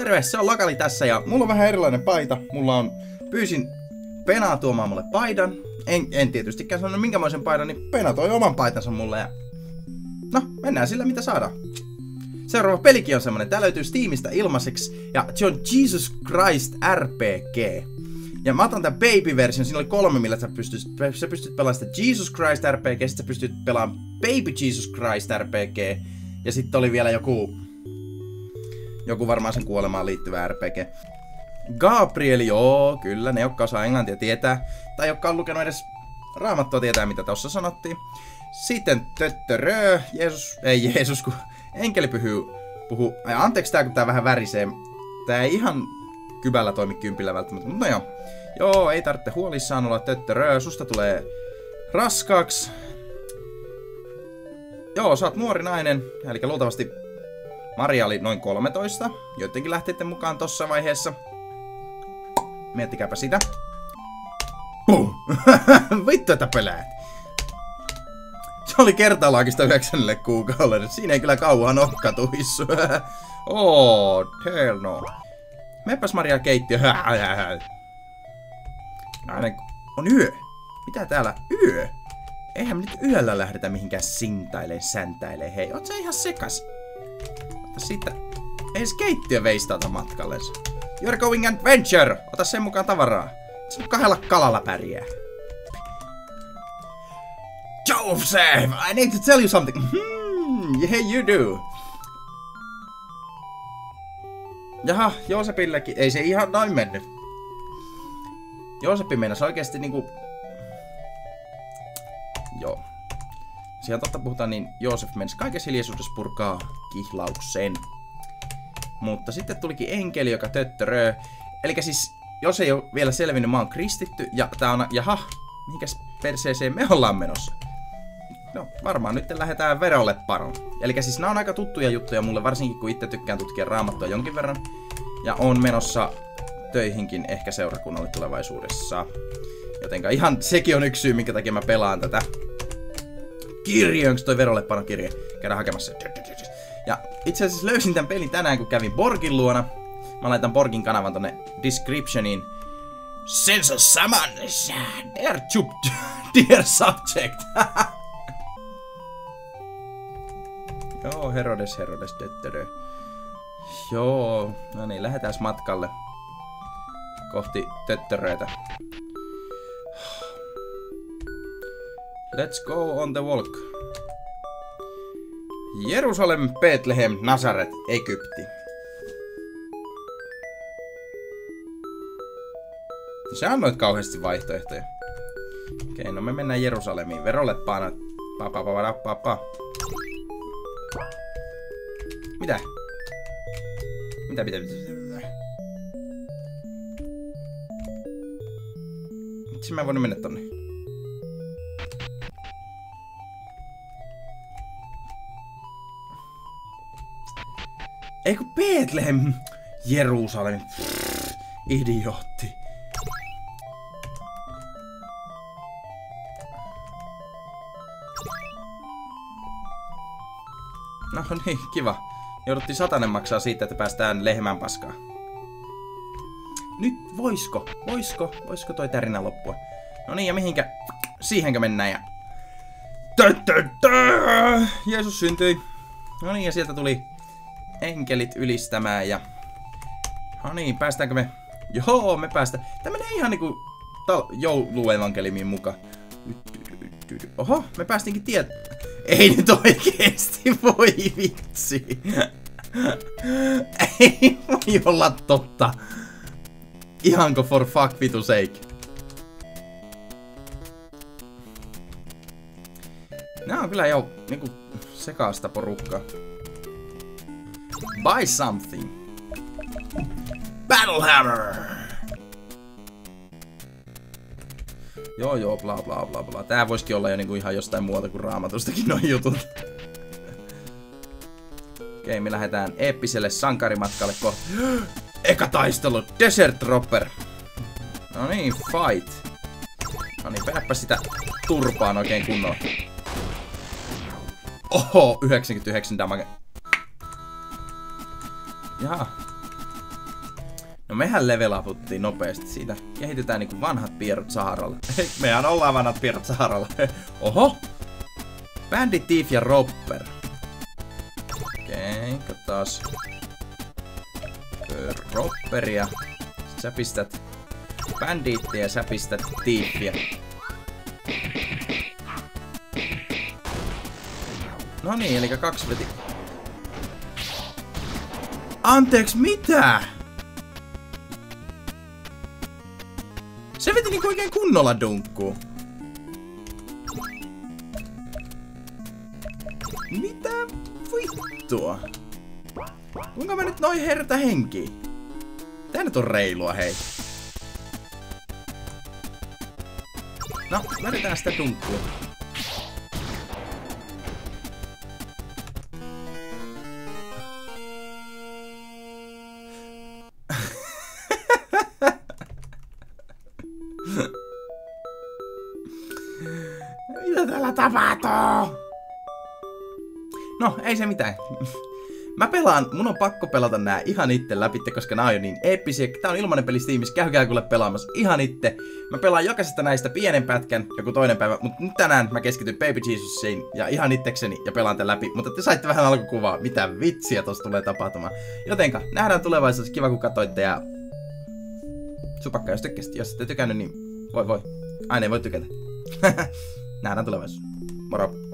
terve, se on Lokali tässä ja mulla on vähän erilainen paita. Pyysin Penaa tuomaan mulle paidan. En tietystikään sanonut minkämoisen paidan, niin Pena toi oman paitansa mulle ja... No, mennään sillä mitä saadaan. Seuraava pelikin on semmonen, tää löytyy Steamista ilmaiseksi ja se on Jesus Christ RPG. Ja mä otan tän baby-version, siinä oli 3 millä sä pystyt pelaamaan sitä Jesus Christ RPG, sit sä pystyt pelaamaan Baby Jesus Christ RPG ja sitten oli vielä joku varmaan sen kuolemaan liittyvä RPG. Gabriel, joo, kyllä, ne jotka osaa englantia tietää, tai jotka on lukenut edes Raamattua tietää mitä tossa sanottiin. Sitten töttörö, Jeesus, kun enkeli puhuu, anteeksi tää kun tää vähän värisee, tää ei ihan kybällä toimi kympillä välttämättä, mutta no joo, ei tarvitse huolissaan olla töttörö, susta tulee raskaaksi. Joo, sä oot nuori nainen, eli luultavasti Maria oli noin 13, joidenkin lähteiden mukaan tossa vaiheessa. Miettikääpä sitä. Puh! Vittu, että pöläät! Se oli kertalaakista 9 kuukaudelle. Siinä ei kyllä kauan oo katuissu. Oh, hell no. Mepäs Maria keittiö. On yö. Mitä täällä? Yö? Eihän me nyt yöllä lähdetä mihinkään sintaileen, säntäileen. Hei, oot sä ihan sekas? Ota siitä. Ei se keittiö veistauta matkalle. You're going adventure! Ota sen mukaan tavaraa. Se on 2 kalalla pärjää. Joseph! I need to tell you something. Yeah, you do. Jaha, Joosepillekin. Ei se ihan noin mennyt. Jooseppi meinasi oikeesti niinku... Joo. Siellä totta puhutaan, niin Joosef meinasi kaikessa hiljaisuudessa purkaa kihlauksen. Mutta sitten tulikin enkeli, joka töttöröö. Elikkä siis, jos ei ole vielä selvinnyt, mä oon kristitty. Ja tää on, jaha, mihinkäs perseeseen me ollaan menossa? No, varmaan nyt lähdetään verolle paron. Elikkä siis nää on aika tuttuja juttuja mulle, varsinkin kun itse tykkään tutkia Raamattua jonkin verran. Ja on menossa töihinkin ehkä seurakunnalle tulevaisuudessa. Jotenka ihan sekin on yksi syy, minkä takia mä pelaan tätä. Kirje, onks toi verolle paron kirje? Käydään hakemassa. Ja itse asiassa löysin tän pelin tänään, kun kävin Borgin luona. Mä laitan Borgin kanavan tonne descriptioniin. Sense of summons! Dear subject! Joo, Herodes, töttörö. Joo, no niin, lähdetään matkalle. Kohti töttöröitä. Let's go on the walk. Jerusalem, Bethlehem, Nazaret, Egypti. Sä annoit kauheasti vaihtoehtoja. Okei, no me mennään Jerusalemiin. Verolle paana. Pa. Mitä? Mitä? Miksi mä en voinut mennä tonne? Eikö Bethlehem? Jerusalem. Idiootti. No niin, kiva. Jouduttiin 100 maksaa siitä, että päästään lehmän paskaan. Nyt voisko toi tärinä loppua? No niin, ja mihinkä? Siihenkö mennään ja... Jeesus syntyi. No niin, ja sieltä tuli enkelit ylistämään ja... No niin, päästäänkö me? Joo, me päästään. Tää menee ihan niinku jouluevankelimiin mukaan. Oho, me päästiinkin tiet... Ei nyt oikeesti, voi vitsi. Ei voi olla totta. Ihanko for fuck vitu sake. Nää on kyllä jo niinku sekaasta porukkaa. Buy something. Battle hammer. Joo, bla. Tää voisikin olla jo niinku ihan jostain muualta kuin Raamatustakin noin jutut. Okei, me lähdetään eeppiselle sankarimatkalle kohti. Eka taistelu, Desert Dropper. No niin, fight. No niin, vedäpä sitä turpaan oikein kunnolla. Oho, 99 damage. Jaha. No mehän level uputtiin nopeasti siitä. Kehitetään niinku vanhat pierut Saharalla. Mehän ollaan vanhat pierut Saharalla. Oho! Bandit, Thief ja Robber. Okei, katsotaas. Robberia. Sä pistät Bandittia ja sä pistät Thiefiä. No niin, eli 2 veti. Anteeksi, mitä? Se veti niinku oikein kunnolla dunkkuun. Mitä vittua? Kuinka mä nyt noin herätä henkiä? Tää nyt on reilua, hei. No, lähdetään sitä dunkkuun. Mitä täällä tapahtuu? No, ei se mitään. Mun on pakko pelata nää ihan itse läpi, koska nää on jo niin eeppisiä. Tää on ilmainen peli Steamissa, käykää kuule pelaamassa ihan itse. Mä pelaan jokaisesta näistä pienen pätkän, joku toinen päivä, mutta nyt tänään mä keskityn Baby Jesusiin ja ihan itsekseni ja pelaan tän läpi. Mutta te saitte vähän alkukuvaa, mitä vitsiä tossa tulee tapahtumaan. Jotenka, nähdään tulevaisuudessa, kiva kun katsoitte ja... Supakka, jos tykkäsit. Jos ette tykännyt, niin voi. Aina ei voi tykätä. Nähdään tulevaisuudessa. Moro.